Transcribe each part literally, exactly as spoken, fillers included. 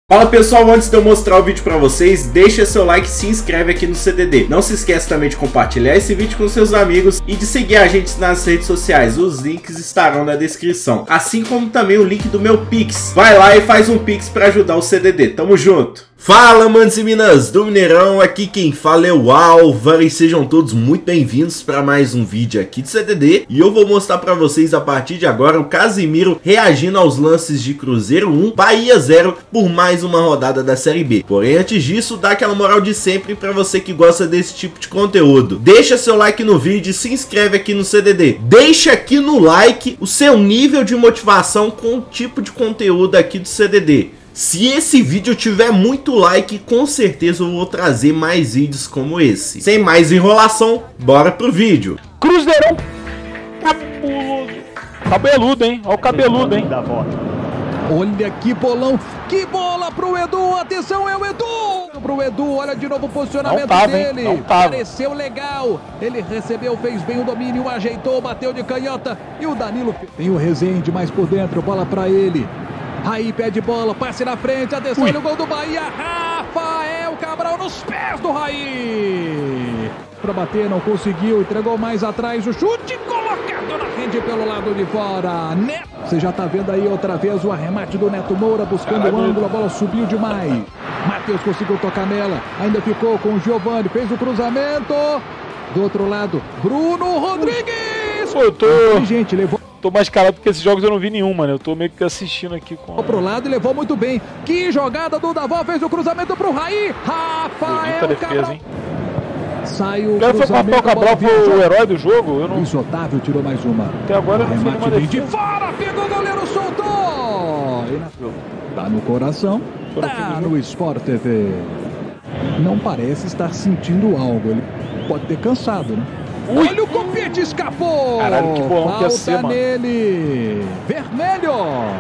Fala pessoal, antes de eu mostrar o vídeo pra vocês, deixa seu like e se inscreve aqui no C D D. Não se esqueça também de compartilhar esse vídeo com seus amigos e de seguir a gente nas redes sociais. Os links estarão na descrição. Assim como também o link do meu Pix. Vai lá e faz um Pix pra ajudar o C D D. Tamo junto! Fala, manos e minas do Mineirão, aqui quem fala é o Álvaro e sejam todos muito bem-vindos para mais um vídeo aqui do C D D. E eu vou mostrar para vocês a partir de agora o Casimiro reagindo aos lances de Cruzeiro um, Bahia zero por mais uma rodada da Série B. Porém, antes disso, dá aquela moral de sempre para você que gosta desse tipo de conteúdo. Deixa seu like no vídeo e se inscreve aqui no C D D. Deixa aqui no like o seu nível de motivação com o tipo de conteúdo aqui do C D D. Se esse vídeo tiver muito like, com certeza eu vou trazer mais vídeos como esse. Sem mais enrolação, bora pro vídeo. Cruzeirão cabeludo. Cabeludo, hein? Olha o cabeludo, hein? Olha que bolão, que bola pro Edu, atenção, é o Edu! Pro Edu, olha de novo o posicionamento não tava, dele, não tava. Pareceu legal, ele recebeu, fez bem o domínio, ajeitou, bateu de canhota e o Danilo tem o Rezende mais por dentro, bola pra ele. Aí pede bola, passe na frente, atenção, olha o gol do Bahia, Rafael Cabral nos pés do Raí. Pra bater, não conseguiu, entregou mais atrás, o chute colocado na rede pelo lado de fora. Neto, você já tá vendo aí outra vez o arremate do Neto Moura, buscando o ângulo, a bola subiu demais. Matheus conseguiu tocar nela, ainda ficou com o Giovani, fez o cruzamento. Do outro lado, Bruno Rodrigues. Pô, eu tô... gente, levou... Tô mais calado porque esses jogos eu não vi nenhum, mano. Eu tô meio que assistindo aqui com... Pro lado e levou muito bem. Que jogada do Davó, fez o cruzamento pro Raí. Rafael defesa, Cabral. hein? Saiu o Foi o Rafael Cabral, foi o herói do jogo? Eu não... Luiz Otávio tirou mais uma. Até agora eu não fiz nenhuma de defesa. fora, pegou o goleiro, soltou. Tá no coração, tá no Sport T V. Não parece estar sentindo algo. Ele pode ter cansado, né? Ui. Olha o Copete, escapou! Caralho, que bolão que ia ser, Falta mano. nele! Vermelho!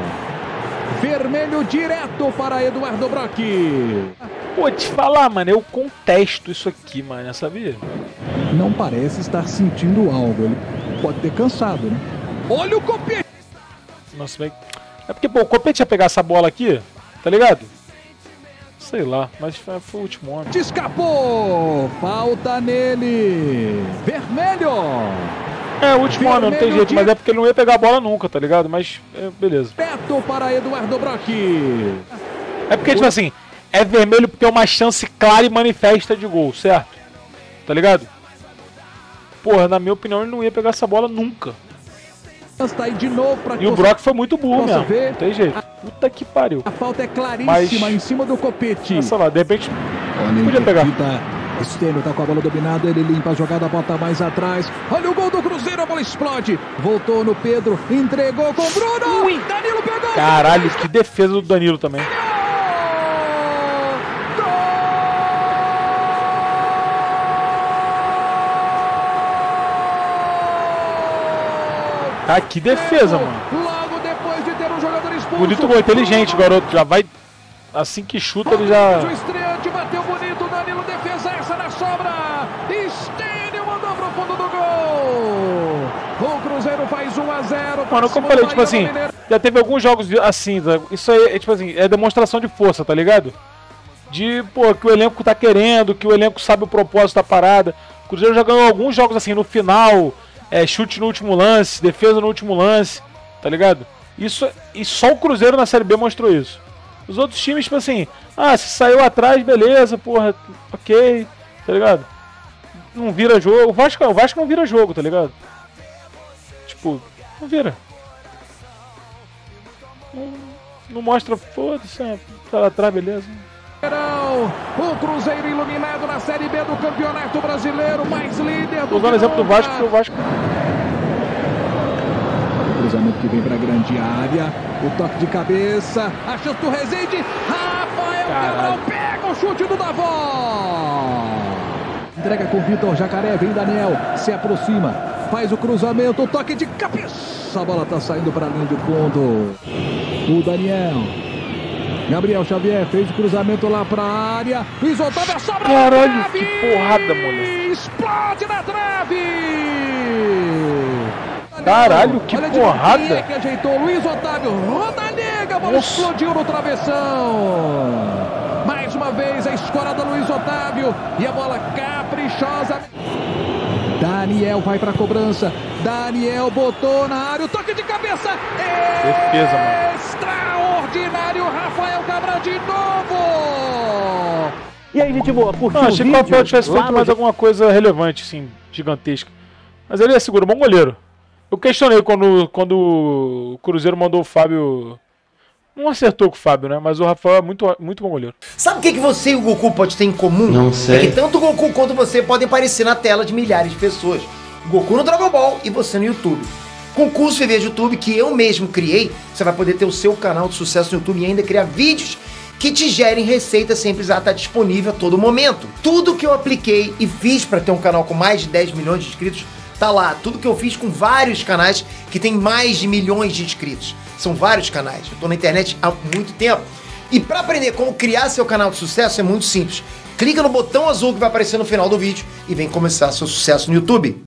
Vermelho direto para Eduardo Brock. Pô, te falar, mano, eu contesto isso aqui, mano, sabia? Não parece estar sentindo algo. Ele pode ter cansado, né? Olha o Copete! Nossa, bem... É porque, pô, o Copete ia pegar essa bola aqui, tá ligado? Sei lá, mas foi, foi o último homem. Escapou! Falta nele! Vermelho! É, o último homem, não tem jeito, de... mas é porque ele não ia pegar a bola nunca, tá ligado? Mas, é, beleza. Beto para Eduardo Brock. É porque, tipo assim, é vermelho porque é uma chance clara e manifesta de gol, certo? Tá ligado? Porra, na minha opinião, ele não ia pegar essa bola nunca. Tá aí de novo pra e o Brock foi muito burro mesmo, ver? Não tem jeito. Puta que pariu. A falta é claríssima Mas... em cima do Copete. Sei lá, de repente Olha, podia pegar. Estênio tá com a bola dominada, ele limpa a jogada, bota mais atrás. Olha o gol do Cruzeiro, a bola explode. Voltou no Pedro, entregou com o Bruno. Ui. Danilo pegou. Caralho, que defesa do Danilo também. Ah, que defesa, mano. Logo depois de ter um jogador expulso. Bonito gol, inteligente, garoto. Já vai. Assim que chuta, ele já. O estreante bateu bonito. Danilo, defesa essa na sobra. Estênio mandou pro fundo do gol. O Cruzeiro faz um a zero. Mano, como eu falei, tipo assim, já teve alguns jogos assim. Isso aí é tipo assim, é demonstração de força, tá ligado? De, pô, que o elenco tá querendo, que o elenco sabe o propósito da parada. O Cruzeiro já ganhou alguns jogos assim no final. É, chute no último lance, defesa no último lance, tá ligado? Isso, e só o Cruzeiro na Série B mostrou isso. Os outros times, tipo assim, ah, se saiu atrás, beleza, porra, ok, tá ligado? Não vira jogo. O Vasco, o Vasco não vira jogo, tá ligado? Tipo, não vira. Não, não mostra, foda-se, tá lá atrás, beleza. O Cruzeiro iluminado na Série B do Campeonato Brasileiro, mais líder do... Tô usando o exemplo do Vasco, porque o Vasco... O cruzamento que vem pra grande área, o toque de cabeça, a chance do Rezende, Rafael Cabral pega o chute do Davó. Entrega com o Vitor Jacaré, vem Daniel, se aproxima, faz o cruzamento, o toque de cabeça, a bola tá saindo pra linha de fundo. O Daniel... Gabriel Xavier fez o cruzamento lá pra área. Luiz Otávio, a sobra. Caralho, que porrada, moleque. Explode na trave. Caralho, que Olha porrada. Que ajeitou Luiz Otávio. Roda nega, a bola explodiu no travessão. fez a escola do Luiz Otávio. E a bola caprichosa. Daniel vai para a cobrança. Daniel botou na área. O toque de cabeça. Defesa, mano. Extraordinário. Rafael Cabral de novo. E aí, gente boa, curtiu Não, o achei vídeo? que o Rafael tivesse feito Lá mais no... alguma coisa relevante, assim, gigantesca. Mas ele é seguro, bom goleiro. Eu questionei quando, quando o Cruzeiro mandou o Fábio... Não acertou com o Fábio, né? Mas o Rafael é muito, muito bom goleiro. Sabe o que, que você e o Goku pode ter em comum? Não sei. É que tanto o Goku quanto você podem aparecer na tela de milhares de pessoas. O Goku no Dragon Ball e você no YouTube. Com o curso Viver de YouTube que eu mesmo criei, você vai poder ter o seu canal de sucesso no YouTube e ainda criar vídeos que te gerem receita sem precisar estar disponível a todo momento. Tudo que eu apliquei e fiz para ter um canal com mais de dez milhões de inscritos, tá lá. Tudo que eu fiz com vários canais que tem mais de milhões de inscritos. São vários canais. Eu tô na internet há muito tempo. E para aprender como criar seu canal de sucesso é muito simples. Clica no botão azul que vai aparecer no final do vídeo e vem começar seu sucesso no YouTube.